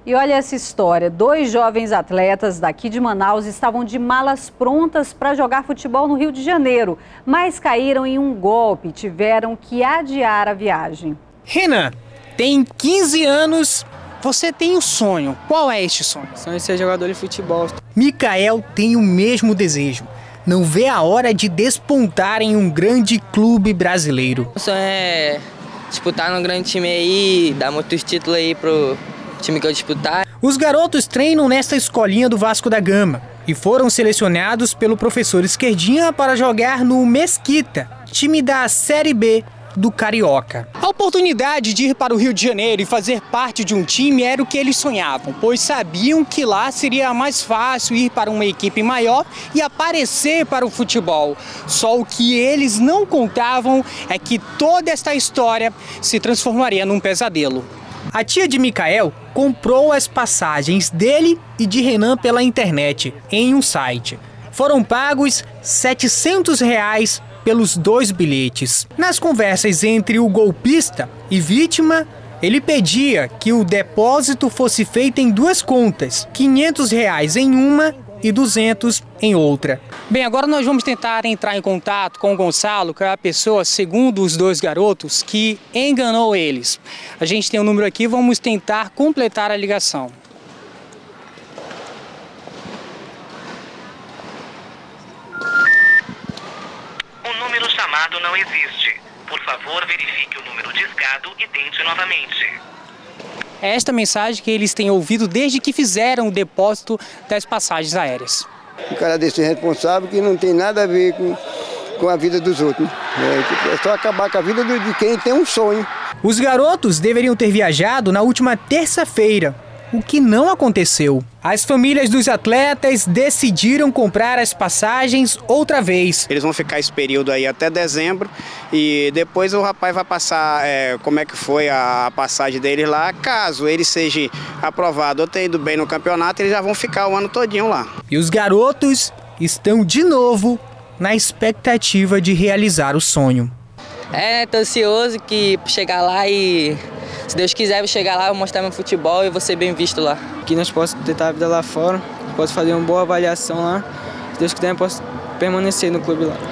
E olha essa história, 2 jovens atletas daqui de Manaus estavam de malas prontas para jogar futebol no Rio de Janeiro, mas caíram em um golpe e tiveram que adiar a viagem. Renan, tem 15 anos, você tem um sonho. Qual é este sonho? O sonho é ser jogador de futebol. Micael tem o mesmo desejo. Não vê a hora de despontar em um grande clube brasileiro. O sonho é disputar num grande time aí, dar muitos títulos aí pro time que eu disputar. Os garotos treinam nesta escolinha do Vasco da Gama e foram selecionados pelo professor Esquerdinha para jogar no Mesquita, time da Série B do Carioca. A oportunidade de ir para o Rio de Janeiro e fazer parte de um time era o que eles sonhavam, pois sabiam que lá seria mais fácil ir para uma equipe maior e aparecer para o futebol. Só o que eles não contavam é que toda esta história se transformaria num pesadelo. A tia de Micael comprou as passagens dele e de Renan pela internet, em um site. Foram pagos R$ 700 pelos 2 bilhetes. Nas conversas entre o golpista e vítima, ele pedia que o depósito fosse feito em 2 contas, R$ 500 em uma e 200 em outra. Bem, agora nós vamos tentar entrar em contato com o Gonçalo, que é a pessoa, segundo os 2 garotos, que enganou eles. A gente tem um número aqui, vamos tentar completar a ligação. O número chamado não existe. Por favor, verifique o número discado e tente novamente. É esta mensagem que eles têm ouvido desde que fizeram o depósito das passagens aéreas. Um cara desse responsável que não tem nada a ver com a vida dos outros. É só acabar com a vida de quem tem um sonho. Os garotos deveriam ter viajado na última terça-feira, o que não aconteceu. As famílias dos atletas decidiram comprar as passagens outra vez. Eles vão ficar esse período aí até dezembro e depois o rapaz vai passar como é que foi a passagem deles lá. Caso ele seja aprovado ou tenha ido bem no campeonato, eles já vão ficar o ano todinho lá. E os garotos estão de novo na expectativa de realizar o sonho. Tô ansioso que chegar lá e, se Deus quiser, eu vou chegar lá, vou mostrar meu futebol e vou ser bem visto lá. Que nós possamos tentar a vida lá fora, posso fazer uma boa avaliação lá. Se Deus quiser, eu posso permanecer no clube lá.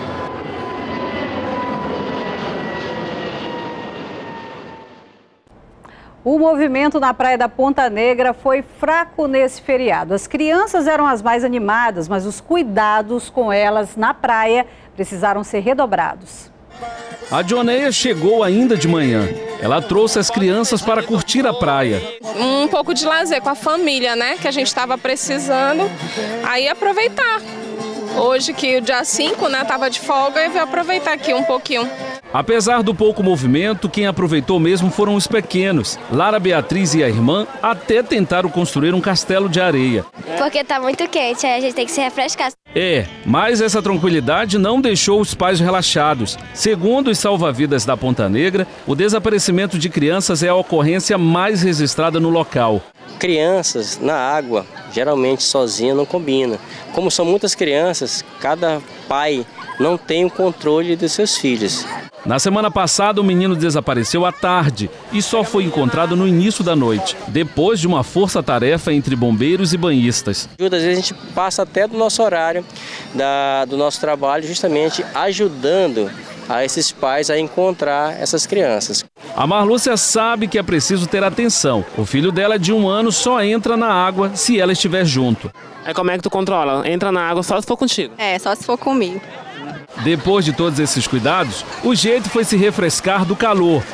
O movimento na praia da Ponta Negra foi fraco nesse feriado. As crianças eram as mais animadas, mas os cuidados com elas na praia precisaram ser redobrados. A Dioneia chegou ainda de manhã. Ela trouxe as crianças para curtir a praia. Um pouco de lazer com a família, né? Que a gente estava precisando. Aí aproveitar. Hoje, que o dia 5, né? Tava de folga, eu vou aproveitar aqui um pouquinho. Apesar do pouco movimento, quem aproveitou mesmo foram os pequenos. Lara Beatriz e a irmã até tentaram construir um castelo de areia. Porque tá muito quente, aí a gente tem que se refrescar. Mas essa tranquilidade não deixou os pais relaxados. Segundo os salva-vidas da Ponta Negra, o desaparecimento de crianças é a ocorrência mais registrada no local. Crianças na água, geralmente sozinha, não combina. Como são muitas crianças, cada pai não tem o controle de seus filhos. Na semana passada, o menino desapareceu à tarde e só foi encontrado no início da noite, depois de uma força-tarefa entre bombeiros e banhistas. Às vezes a gente passa até do nosso horário, do nosso trabalho, justamente ajudando a esses pais a encontrar essas crianças. A Marlúcia sabe que é preciso ter atenção. O filho dela de 1 ano só entra na água se ela estiver junto. Aí como é que tu controla? Entra na água só se for contigo? Só se for comigo. Depois de todos esses cuidados, o jeito foi se refrescar do calor.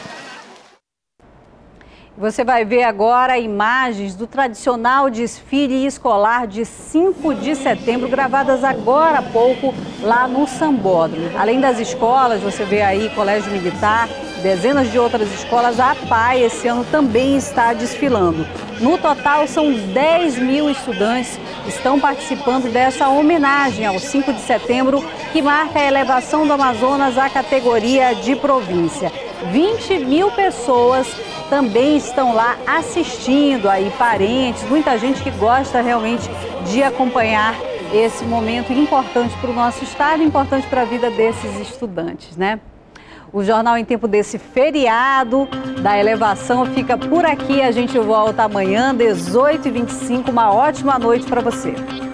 Você vai ver agora imagens do tradicional desfile escolar de 5 de setembro, gravadas agora há pouco lá no Sambódromo. Além das escolas, você vê aí Colégio Militar, dezenas de outras escolas, a APAE esse ano também está desfilando. No total, são 10 mil estudantes que estão participando dessa homenagem ao 5 de setembro, que marca a elevação do Amazonas à categoria de província. 20 mil pessoas também estão lá assistindo, aí parentes, muita gente que gosta realmente de acompanhar esse momento importante para o nosso estado, importante para a vida desses estudantes, né? O Jornal em Tempo desse feriado da elevação fica por aqui. A gente volta amanhã, 18h25. Uma ótima noite para você.